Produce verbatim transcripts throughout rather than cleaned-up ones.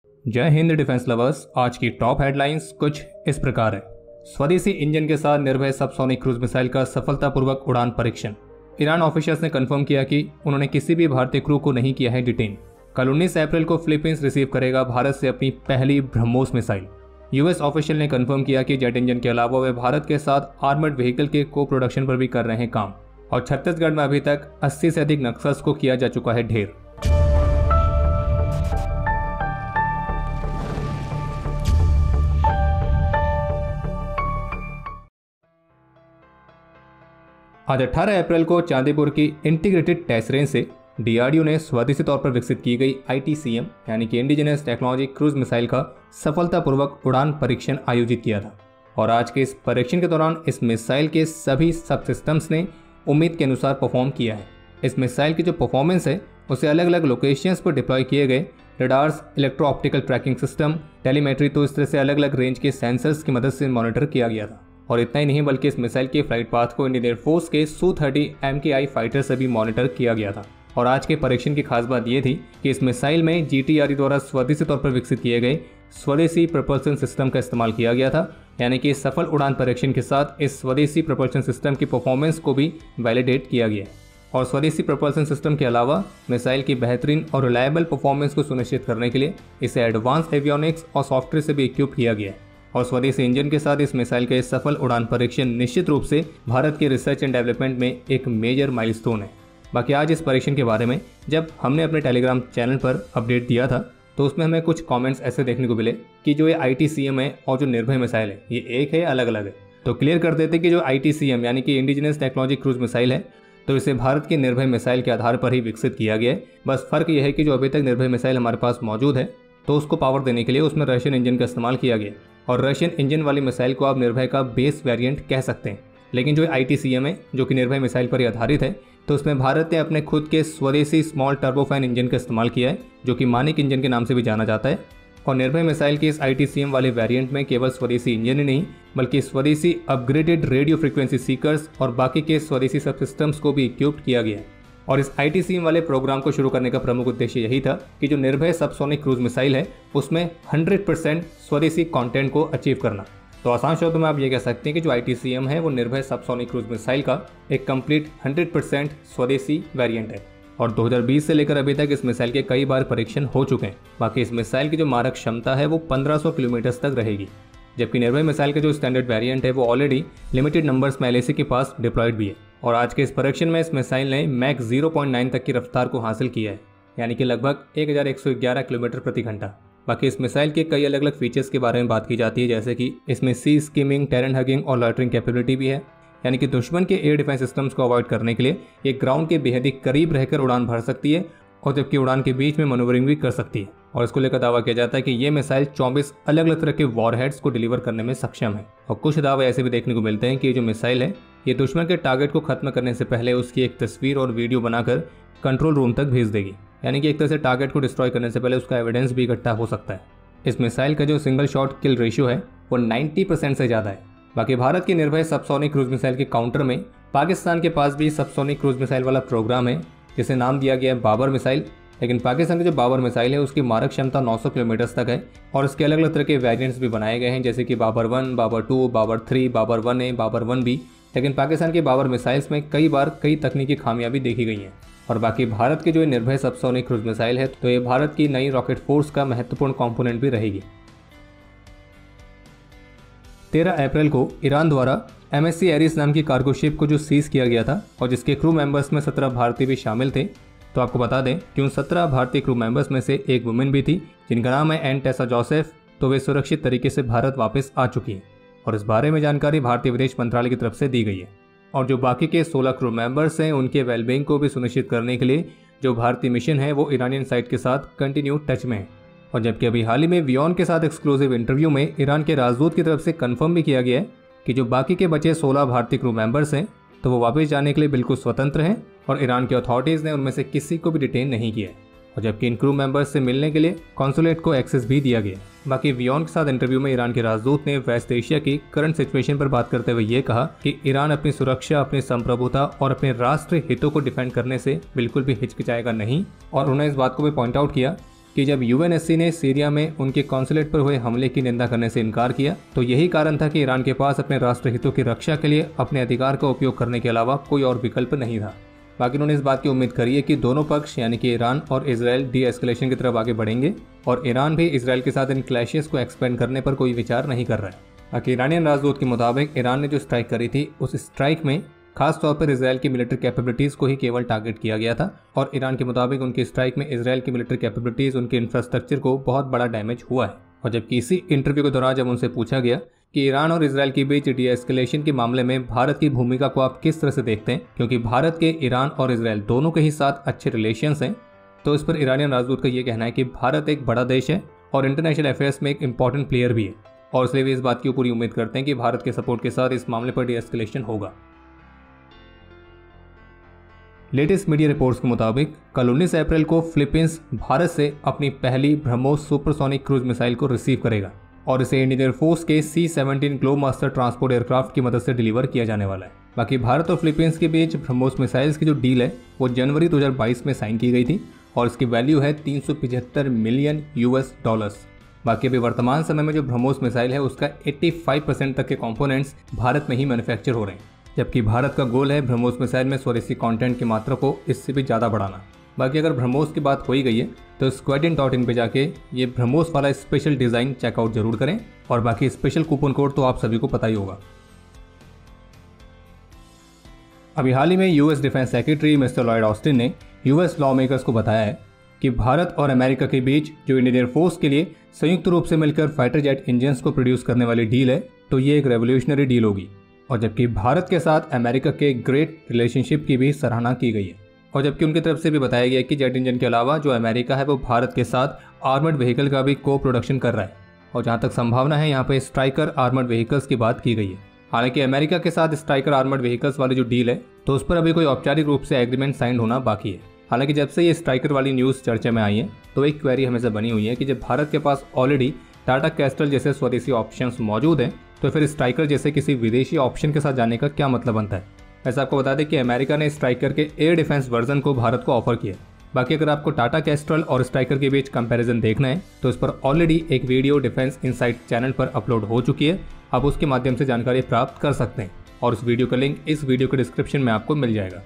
जय Hind defence lovers. आज की टॉप हेडलाइंस कुछ इस प्रकार है। स्वदेशी इंजन के साथ निर्भय सबसोनिक क्रूज मिसाइल का सफलतापूर्वक उड़ान परीक्षण। ईरान ऑफिशियल्स ने कंफर्म किया कि उन्होंने किसी भी भारतीय क्रू को नहीं किया है डिटेन। कल उन्नीस अप्रैल को फिलीपींस रिसीव करेगा भारत से अपनी पहली ब्रह्मोस मिसाइल। यूएस ऑफिशियल ने कंफर्म किया कि जेट इंजन के अलावा वे भारत के साथ आर्मर्ड व्हीकल के को प्रोडक्शन पर भी कर रहे हैं काम। और छत्तीसगढ़ में अभी तक अस्सी से अधिक नक्सल्स को किया जा चुका है ढेर। आज अठारह अप्रैल को चांदीपुर की इंटीग्रेटेड टेस्ट रेंज से डीआरडीओ ने स्वदेशी तौर पर विकसित की गई आईटीसीएम यानी कि इंडिजिनस टेक्नोलॉजी क्रूज मिसाइल का सफलतापूर्वक उड़ान परीक्षण आयोजित किया था। और आज के इस परीक्षण के दौरान इस मिसाइल के सभी सब सिस्टम्स ने उम्मीद के अनुसार परफॉर्म किया है। इस मिसाइल की जो परफॉर्मेंस है उसे अलग अलग लोकेशंस पर डिप्लॉय किए गए radars, electro optical tracking system, telemetry, तो इस तरह से अलग अलग रेंज के सेंसर्स की मदद से मॉनिटर किया गया था। और इतना ही नहीं बल्कि इस मिसाइल के फ्लाइट पाथ को इंडियन एयरफोर्स के सू थर्टी एम के आई फाइटर से भी मॉनिटर किया गया था। और आज के परीक्षण की खास बात यह थी कि इस मिसाइल में जीटीआरई द्वारा स्वदेशी तौर पर विकसित किए गए स्वदेशी प्रपल्सन सिस्टम का इस्तेमाल किया गया था। यानी कि सफल उड़ान परीक्षण के साथ इस स्वदेशी प्रपल्सन सिस्टम की परफॉर्मेंस को भी वैलिडेट किया गया। और स्वदेशी प्रपल्सन सिस्टम के अलावा मिसाइल की बेहतरीन और रिलायबल परफॉर्मेंस को सुनिश्चित करने के लिए इसे एडवांस एवियोनिक्स और सॉफ्टवेयर से भी इक्विप किया गया है। और स्वदेशी इंजन के साथ इस मिसाइल का सफल उड़ान परीक्षण निश्चित रूप से भारत के रिसर्च एंड डेवलपमेंट में एक मेजर माइलस्टोन है। बाकी आज इस परीक्षण के बारे में जब हमने अपने टेलीग्राम चैनल पर अपडेट दिया था तो उसमें हमें कुछ कमेंट्स ऐसे देखने को मिले कि जो ये आईटीसीएम है और जो निर्भय मिसाइल है ये एक है या अलग अलग है। तो क्लियर कर देते कि जो आईटीसीएम यानी कि इंडिजिनस टेक्नोलॉजी क्रूज मिसाइल है तो इसे भारत की निर्भय मिसाइल के आधार पर ही विकसित किया गया है। बस फर्क यह है कि जो अभी तक निर्भय मिसाइल हमारे पास मौजूद है तो उसको पावर देने के लिए उसमें रशियन इंजन का इस्तेमाल किया गया। और रशियन इंजन वाली मिसाइल को आप निर्भय का बेस वेरिएंट कह सकते हैं। लेकिन जो आईटीसीएम है जो कि निर्भय मिसाइल पर ही आधारित है तो उसमें भारत ने अपने खुद के स्वदेशी स्मॉल टर्बोफैन इंजन का इस्तेमाल किया है जो कि मानिक इंजन के नाम से भी जाना जाता है। और निर्भय मिसाइल के इस आईटीसीएम वाले वेरिएंट में केवल स्वदेशी इंजन ही नहीं बल्कि स्वदेशी अपग्रेडेड रेडियो फ्रीक्वेंसी सीकर्स और बाकी के स्वदेशी सब सिस्टम्स को भी इक्विप्ड किया गया है। और इस आईटीसीएम वाले प्रोग्राम को शुरू करने का प्रमुख उद्देश्य यही था कि जो निर्भय सबसोनिक क्रूज मिसाइल है उसमें हंड्रेड परसेंट स्वदेशी कंटेंट को अचीव करना। तो आसान शब्दों में आप ये कह सकते हैं कि जो आईटीसीएम है वो निर्भय सबसोनिक क्रूज मिसाइल का एक कंप्लीट हंड्रेड परसेंट स्वदेशी वेरिएंट है। और दो हज़ार बीस से लेकर अभी तक इस मिसाइल के कई बार परीक्षण हो चुके हैं। बाकी इस मिसाइल की जो मारक क्षमता है वो पंद्रह सौ किलोमीटर तक रहेगी, जबकि निर्भय मिसाइल का जो स्टैंडर्ड वेरिएंट है वो ऑलरेडी लिमिटेड नंबर्स में एलएसी के पास डिप्लॉयड भी है। और आज के इस परीक्षण में इस मिसाइल ने मैक ज़ीरो पॉइंट नाइन तक की रफ्तार को हासिल किया है, यानी कि लगभग एक हज़ार एक सौ ग्यारह किलोमीटर प्रति घंटा। बाकी इस मिसाइल के कई अलग अलग फीचर्स के बारे में बात की जाती है, जैसे कि इसमें सी स्किमिंग, टेरेन हगिंग और लॉटरिंग कैपेबिलिटी भी है। यानी कि दुश्मन के एयर डिफेंस सिस्टम्स को अवॉइड करने के लिए ये ग्राउंड के बेहद ही करीब रहकर उड़ान भर सकती है और जबकि उड़ान के बीच में मनोवरिंग भी कर सकती है। और इसको लेकर दावा किया जाता है कि ये मिसाइल चौबीस अलग अलग तरह के वॉरहेड्स को डिलीवर करने में सक्षम है। और कुछ दावे ऐसे भी देखने को मिलते हैं कि ये जो मिसाइल है ये दुश्मन के टारगेट को खत्म करने से पहले उसकी एक तस्वीर और वीडियो बनाकर कंट्रोल रूम तक भेज देगी। यानी कि एक तरह से टारगेट को डिस्ट्रॉय करने से पहले उसका एविडेंस भी इकट्ठा हो सकता है। इस मिसाइल का जो सिंगल शॉट किल रेशियो है वो नब्बे परसेंट से ज़्यादा है। बाकी भारत की निर्भय सबसोनिक क्रूज मिसाइल के काउंटर में पाकिस्तान के पास भी सबसोनिक क्रूज मिसाइल वाला प्रोग्राम है जिसे नाम दिया गया है बाबर मिसाइल। लेकिन पाकिस्तान की जो बाबर मिसाइल है उसकी मारक क्षमता नौ सौ किलोमीटर तक है और इसके अलग अलग तरह के वेरिएंट्स भी बनाए गए हैं, जैसे कि Babar one, Babar two, Babar three, Babar one A, Babar one B. लेकिन पाकिस्तान की बाबर मिसाइल्स में कई बार कई तकनीकी खामियां भी देखी गई हैं। और बाकी भारत की जो निर्भय सबसोनिक क्रूज मिसाइल है तो ये भारत की नई रॉकेट फोर्स का महत्वपूर्ण कंपोनेंट भी रहेगी। तेरह अप्रैल को ईरान द्वारा एमएससी एरिस नाम की कार्गो शिप को जो सीज किया गया था और जिसके क्रू मेंबर्स में सत्रह भारतीय भी शामिल थे। तो आपको बता दें कि उन सत्रह भारतीय क्रू मेंबर्स में से एक वुमेन भी थी जिनका नाम है एन टेसा जोसेफ। तो वे सुरक्षित तरीके से भारत वापस आ चुकी हैं और इस बारे में जानकारी भारतीय विदेश मंत्रालय की तरफ से दी गई है। और जो बाकी के सोलह क्रू मेंबर्स हैं उनके वेलबींग को भी सुनिश्चित करने के लिए जो भारतीय मिशन है वो ईरानियन साइड के साथ कंटिन्यू टच में है। और जबकि अभी हाल ही में वियोन के साथ एक्सक्लूसिव इंटरव्यू में ईरान के राजदूत की तरफ से कंफर्म भी किया गया है कि जो बाकी के बचे सोलह भारतीय क्रू मेंबर्स हैं तो वो वापस जाने के लिए बिल्कुल स्वतंत्र हैं और ईरान की अथॉरिटीज़ ने उनमें से किसी को भी डिटेन नहीं किया है। और जबकि इन क्रू मेंबर्स से मिलने के लिए कॉन्सुलेट को एक्सेस भी दिया गया। बाकी वियोन के साथ इंटरव्यू में ईरान के राजदूत ने वेस्ट एशिया की करंट सिचुएशन पर बात करते हुए ये कहा कि ईरान अपनी सुरक्षा, अपनी संप्रभुता और अपने राष्ट्रीय हितों को डिफेंड करने से बिल्कुल भी हिचकिचाएगा नहीं। और उन्होंने इस बात को भी पॉइंट आउट किया कि जब यूएनएससी ने सीरिया में उनके कॉन्सुलेट पर हुए हमले की निंदा करने से इनकार किया तो यही कारण था कि ईरान के पास अपने राष्ट्र हितों की रक्षा के लिए अपने अधिकार का उपयोग करने के अलावा कोई और विकल्प नहीं था। बाकी उन्होंने इस बात की उम्मीद करी है कि दोनों पक्ष यानी कि ईरान और इजराइल डी एस्केलेशन की तरफ आगे बढ़ेंगे और ईरान भी इजराइल के साथ इन क्लैशेस को एक्सपेंड करने पर कोई विचार नहीं कर रहा है। बाकी ईरानियन राजदूत के मुताबिक ईरान ने जो स्ट्राइक करी थी उस स्ट्राइक में खास तौर पर इजराइल की मिलिट्री कैपेबिलिटीज़ को ही केवल टारगेट किया गया था और ईरान के मुताबिक उनकी स्ट्राइक में इजराइल की मिलिट्री कैपेबिलिटीज़ उनके इंफ्रास्ट्रक्चर को बहुत बड़ा डैमेज हुआ है। और जबकि इसी इंटरव्यू के दौरान जब उनसे पूछा गया कि ईरान और इजराइल के बीच डी एस्केलेशन के मामले में भारत की भूमिका को आप किस तरह से देखते हैं, क्योंकि भारत के ईरान और इजराइल दोनों के ही साथ अच्छे रिलेशंस हैं, तो इस पर ईरानियन राजदूत का ये कहना है कि भारत एक बड़ा देश है और इंटरनेशनल अफेयर्स में एक इंपॉर्टेंट प्लेयर भी है और इसलिए भी इस बात की पूरी उम्मीद करते हैं कि भारत के सपोर्ट के साथ इस मामले पर डी एस्केलेशन होगा। लेटेस्ट मीडिया रिपोर्ट्स के मुताबिक कल उन्नीस अप्रैल को फिलीपींस भारत से अपनी पहली ब्रह्मोस सुपरसोनिक क्रूज मिसाइल को रिसीव करेगा और इसे इंडियन एयरफोर्स के C seventeen Globemaster transport aircraft की मदद से डिलीवर किया जाने वाला है। बाकी भारत और फिलीपींस के बीच ब्रह्मोस मिसाइल्स की जो डील है वो जनवरी दो हज़ार बाईस में साइन की गई थी और इसकी वैल्यू है तीन सौ पचहत्तर मिलियन यूएस डॉलर्स। बाकी अभी वर्तमान समय में जो ब्रह्मोस मिसाइल है उसका पचासी परसेंट तक के कंपोनेंट्स भारत में ही मैन्युफैक्चर हो रहे हैं, जबकि भारत का गोल है ब्रह्मोस मिसाइल में स्वदेशी कंटेंट की मात्रा को इससे भी ज़्यादा बढ़ाना। बाकी अगर ब्रह्मोस की बात हो ही गई है तो स्क्वाड्रन डॉट इन पे जाके ये ब्रह्मोस वाला स्पेशल डिज़ाइन चेकआउट जरूर करें और बाकी स्पेशल कूपन कोड तो आप सभी को पता ही होगा। अभी हाल ही में US defence secretary mister Lloyd Austin ने यूएस लॉ मेकर्स को बताया है कि भारत और अमेरिका के बीच जो इंडियन एयरफोर्स के लिए संयुक्त रूप से मिलकर फाइटर जेट इंजन्स को प्रोड्यूस करने वाली डील है तो ये एक रेवोल्यूशनरी डील होगी और जबकि भारत के साथ अमेरिका के ग्रेट रिलेशनशिप की भी सराहना की गई है और जबकि उनकी तरफ से भी बताया गया कि जेट इंजन के अलावा जो अमेरिका है वो भारत के साथ आर्मर्ड व्हीकल का भी को प्रोडक्शन कर रहा है और जहाँ तक संभावना है यहाँ पे स्ट्राइकर आर्मर्ड व्हीकल्स की बात की गई है। हालांकि अमेरिका के साथ स्ट्राइकर आर्मर्ड व्हीकल्स वाली जो डील है तो उस पर अभी कोई औपचारिक रूप से एग्रीमेंट साइन होना बाकी है। हालांकि जब से ये स्ट्राइकर वाली न्यूज़ चर्चा में आई है तो एक क्वेरी हमेशा बनी हुई है कि जब भारत के पास ऑलरेडी टाटा कैस्ट्रल जैसे स्वदेशी ऑप्शंस मौजूद हैं तो फिर स्ट्राइकर जैसे किसी विदेशी ऑप्शन के साथ जाने का क्या मतलब बनता है। वैसे आपको बता दें कि अमेरिका ने स्ट्राइकर के एयर डिफेंस वर्जन को भारत को ऑफर किया। बाकी अगर आपको टाटा कैस्ट्रल और स्ट्राइकर के बीच कंपैरिजन देखना है तो इस पर ऑलरेडी एक वीडियो डिफेंस इनसाइट चैनल पर अपलोड हो चुकी है, आप उसके माध्यम से जानकारी प्राप्त कर सकते हैं और उस वीडियो का लिंक इस वीडियो के डिस्क्रिप्शन में आपको मिल जाएगा।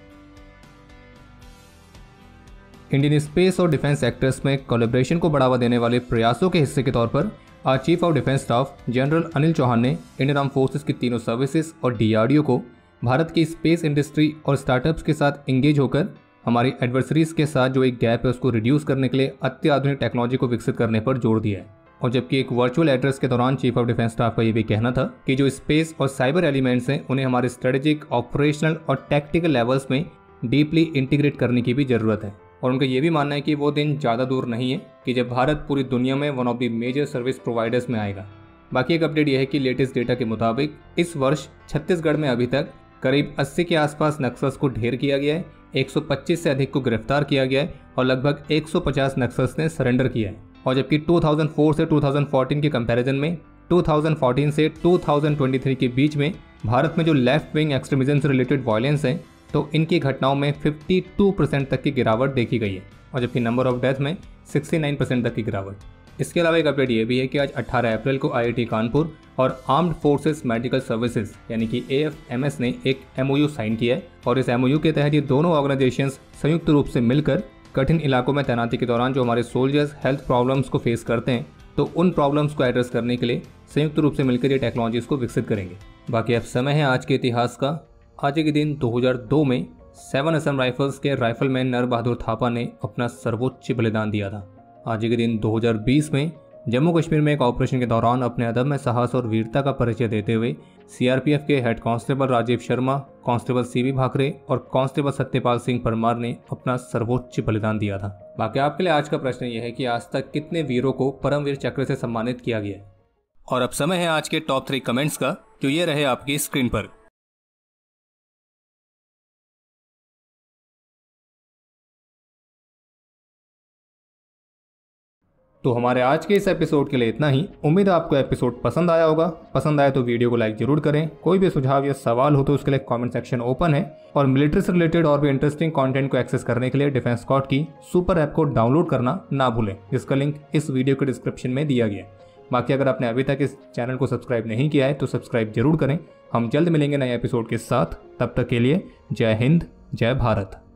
इंडियन स्पेस और डिफेंस सेक्टर्स में कोलैबोरेशन को बढ़ावा देने वाले प्रयासों के हिस्से के तौर पर आज chief of defence staff general Anil Chauhan ने इंडियन आर्म फोर्सेस की तीनों सर्विसेज और डीआरडीओ को भारत की स्पेस इंडस्ट्री और स्टार्टअप्स के साथ इंगेज होकर हमारी एडवर्सरीज के साथ जो एक गैप है उसको रिड्यूस करने के लिए अत्याधुनिक टेक्नोलॉजी को विकसित करने पर जोर दिया है। और जबकि एक वर्चुअल एड्रेस के दौरान चीफ ऑफ डिफेंस स्टाफ का ये भी कहना था कि जो स्पेस और साइबर एलिमेंट्स हैं उन्हें हमारे स्ट्रेटेजिक, ऑपरेशनल और टैक्टिकल लेवल्स में डीपली इंटीग्रेट करने की भी ज़रूरत है। और उनका ये भी मानना है कि वो दिन ज़्यादा दूर नहीं है कि जब भारत पूरी दुनिया में one of the major service providers में आएगा। बाकी एक अपडेट यह है कि लेटेस्ट डेटा के मुताबिक इस वर्ष छत्तीसगढ़ में अभी तक करीब अस्सी के आसपास नक्सल्स को ढेर किया गया है, एक सौ पच्चीस से अधिक को गिरफ्तार किया गया है और लगभग एक सौ पचास नक्सल्स ने सरेंडर किया है। और जबकि दो हज़ार चार से दो हज़ार चौदह के कंपैरिजन में दो हज़ार चौदह से दो हज़ार तेईस के बीच में भारत में जो लेफ्ट विंग एक्सट्रीमिज्म से रिलेटेड वायलेंस है तो इनकी घटनाओं में बावन परसेंट तक की गिरावट देखी गई है और जबकि नंबर ऑफ डेथ में उनहत्तर परसेंट तक की गिरावट। इसके अलावा एक अपडेट ये भी है कि आज अठारह अप्रैल को आईआईटी कानपुर और आर्म्ड फोर्सेस मेडिकल सर्विसेज यानी कि एएफएमएस ने एक एमओयू साइन किया है और इस एमओयू के तहत ये दोनों ऑर्गेनाइजेशंस संयुक्त रूप से मिलकर कठिन इलाकों में तैनाती के दौरान जो हमारे सोल्जर्स हेल्थ प्रॉब्लम्स को फेस करते हैं तो उन प्रॉब्लम्स को एड्रेस करने के लिए संयुक्त रूप से मिलकर ये टेक्नोलॉजीज को विकसित करेंगे। बाकी अब समय है आज के इतिहास का। आज के दिन दो हज़ार दो में सेवन असम राइफल्स के राइफलमैन नर बहादुर थापा ने अपना सर्वोच्च बलिदान दिया था। आज के दिन दो हज़ार बीस में जम्मू कश्मीर में एक ऑपरेशन के दौरान अपने अदम्य साहस और वीरता का परिचय देते हुए सीआरपीएफ के head constable Rajiv Sharma, constable C भाकरे और कांस्टेबल सत्यपाल सिंह परमार ने अपना सर्वोच्च बलिदान दिया था। बाकी आपके लिए आज का प्रश्न यह है कि आज तक कितने वीरों को परमवीर चक्र से सम्मानित किया गया है। और अब समय है आज के टॉप थ्री कमेंट्स का जो ये रहे आपकी स्क्रीन पर। तो हमारे आज के इस एपिसोड के लिए इतना ही। उम्मीद है आपको एपिसोड पसंद आया होगा। पसंद आया तो वीडियो को लाइक जरूर करें। कोई भी सुझाव या सवाल हो तो उसके लिए कमेंट सेक्शन ओपन है। और मिलिट्री से रिलेटेड और भी इंटरेस्टिंग कंटेंट को एक्सेस करने के लिए डिफेंस स्क्वाड की सुपर ऐप को डाउनलोड करना ना भूलें, जिसका लिंक इस वीडियो के डिस्क्रिप्शन में दिया गया है। बाकी अगर आपने अभी तक इस चैनल को सब्सक्राइब नहीं किया है तो सब्सक्राइब जरूर करें। हम जल्द मिलेंगे नए एपिसोड के साथ। तब तक के लिए जय हिंद, जय भारत।